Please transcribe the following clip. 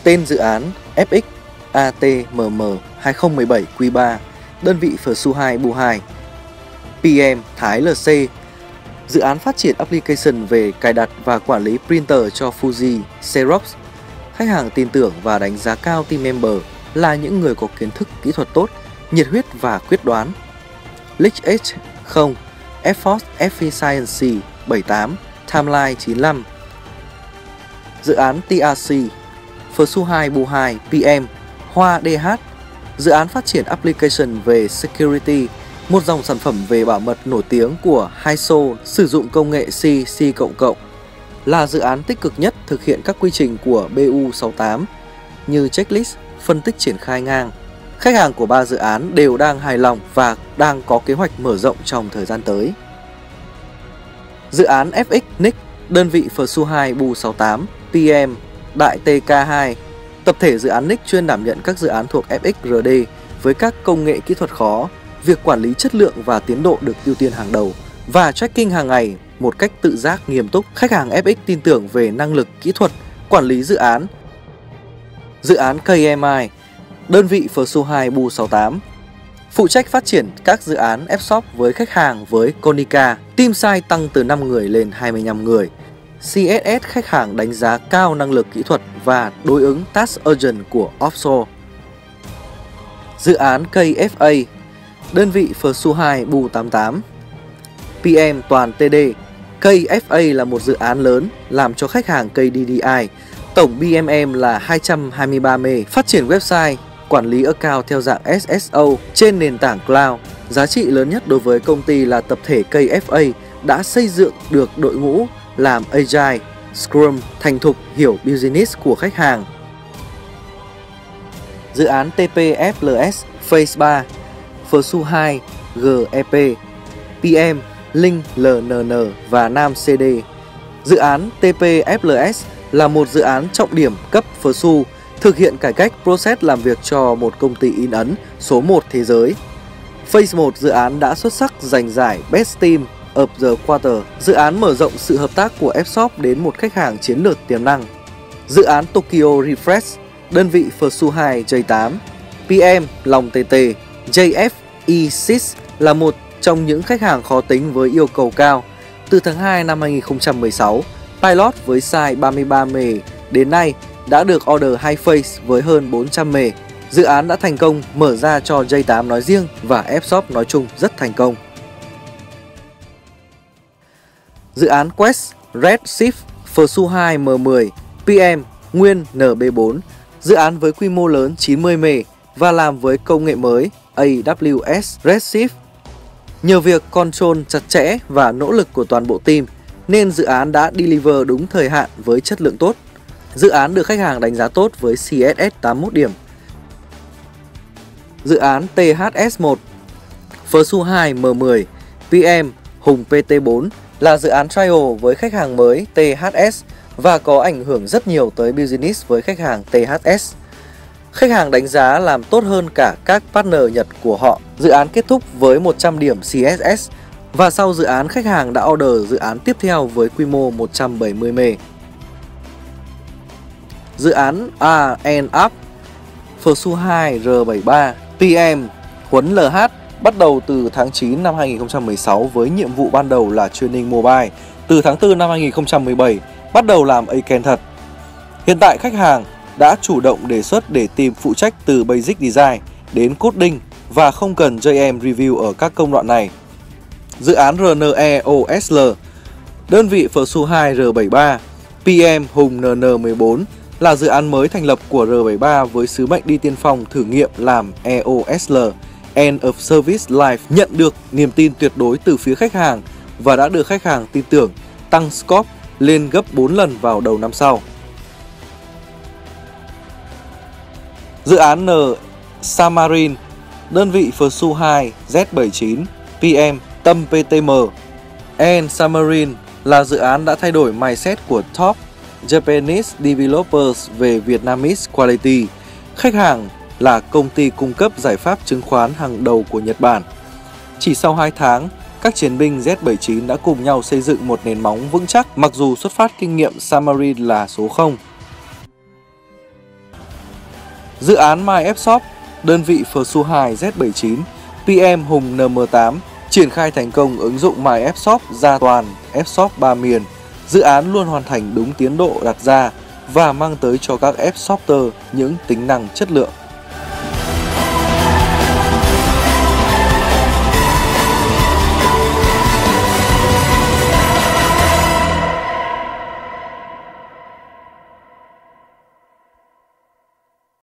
Tên dự án FX ATMM 2017 Q3, đơn vị Phsu2 Bu2. PM Thái LC, dự án phát triển application về cài đặt và quản lý printer cho Fuji, Xerox. Khách hàng tin tưởng và đánh giá cao team member là những người có kiến thức kỹ thuật tốt, nhiệt huyết và quyết đoán. Leakage 0, Effort Efficiency 78, Timeline 95. Dự án TRC Phsu2 Bu2 PM Hoa DH, dự án phát triển application về security, một dòng sản phẩm về bảo mật nổi tiếng của HISO sử dụng công nghệ C++, là dự án tích cực nhất thực hiện các quy trình của BU68 như checklist, phân tích triển khai ngang. Khách hàng của 3 dự án đều đang hài lòng và đang có kế hoạch mở rộng trong thời gian tới. Dự án FX NIC, đơn vị Phsu2 Bu68, PM Đại TK2, tập thể dự án NIC chuyên đảm nhận các dự án thuộc FXRD với các công nghệ kỹ thuật khó. Việc quản lý chất lượng và tiến độ được ưu tiên hàng đầu và tracking hàng ngày một cách tự giác nghiêm túc. Khách hàng FX tin tưởng về năng lực kỹ thuật, quản lý dự án. Dự án KMI, đơn vị Phsu2 Bu68, phụ trách phát triển các dự án F-shop với khách hàng với Konica. Team size tăng từ 5 người lên 25 người. CSS khách hàng đánh giá cao năng lực kỹ thuật và đối ứng task urgent của offshore. Dự án KFA, đơn vị Phsu2 Bu88, PM toàn TD. KFA là một dự án lớn làm cho khách hàng KDDI. Tổng BMM là 223 MB, phát triển website, quản lý account theo dạng SSO trên nền tảng cloud. Giá trị lớn nhất đối với công ty là tập thể KFA đã xây dựng được đội ngũ làm Agile, Scrum thành thục hiểu business của khách hàng. Dự án TPFLS Phase 3, Phsu2 GEP, PM Linh LNN và Nam CD. Dự án TPFLS là một dự án trọng điểm cấp Phsu, thực hiện cải cách process làm việc cho một công ty in ấn số 1 thế giới. Phase 1 dự án đã xuất sắc giành giải Best Team of the Quarter. Dự án mở rộng sự hợp tác của F-shop đến một khách hàng chiến lược tiềm năng. Dự án Tokyo Refresh, đơn vị Phsu2 J8, PM Long TT. JFE6 là một trong những khách hàng khó tính với yêu cầu cao. Từ tháng 2 năm 2016, pilot với size 33 MB đến nay đã được order 2 phase với hơn 400 MB. Dự án đã thành công mở ra cho J8 nói riêng và F-shop nói chung rất thành công. Dự án Quest Redshift Phsu2 M10, PM Nguyên NB4, dự án với quy mô lớn 90 MB và làm với công nghệ mới AWS Redshift. Nhờ việc control chặt chẽ và nỗ lực của toàn bộ team nên dự án đã deliver đúng thời hạn với chất lượng tốt. Dự án được khách hàng đánh giá tốt với CSS 81 điểm. Dự án THS1 Phsu2 M10, PM Hùng PT4 là dự án trial với khách hàng mới THS và có ảnh hưởng rất nhiều tới business với khách hàng THS. Khách hàng đánh giá làm tốt hơn cả các partner Nhật của họ. Dự án kết thúc với 100 điểm CSS và sau dự án khách hàng đã order dự án tiếp theo với quy mô 170 MB. Dự án R&Up Phsu2 R73, PM Huấn LH bắt đầu từ tháng 9 năm 2016 với nhiệm vụ ban đầu là training mobile. Từ tháng 4 năm 2017 bắt đầu làm Aiken thật. Hiện tại khách hàng đã chủ động đề xuất để team phụ trách từ basic design đến coding và không cần JM review ở các công đoạn này. Dự án RNEOSL, đơn vị Phsu2 R73, PM Hùng NN14 là dự án mới thành lập của R73 với sứ mệnh đi tiên phong thử nghiệm làm EOSL, End of Service Life, nhận được niềm tin tuyệt đối từ phía khách hàng và đã được khách hàng tin tưởng tăng scope lên gấp 4 lần vào đầu năm sau. Dự án N Samarin, đơn vị Phsu2 Z79, PM Tâm PTM. N Samarin là dự án đã thay đổi mindset của top Japanese developers về Vietnamese quality. Khách hàng là công ty cung cấp giải pháp chứng khoán hàng đầu của Nhật Bản. Chỉ sau 2 tháng, các chiến binh Z79 đã cùng nhau xây dựng một nền móng vững chắc mặc dù xuất phát kinh nghiệm Samarin là số 0. Dự án My App Shop, đơn vị Phsu 2 Z79, PM Hùng NM8 triển khai thành công ứng dụng My App Shop ra toàn App Shop 3 miền. Dự án luôn hoàn thành đúng tiến độ đặt ra và mang tới cho các app shopper những tính năng chất lượng.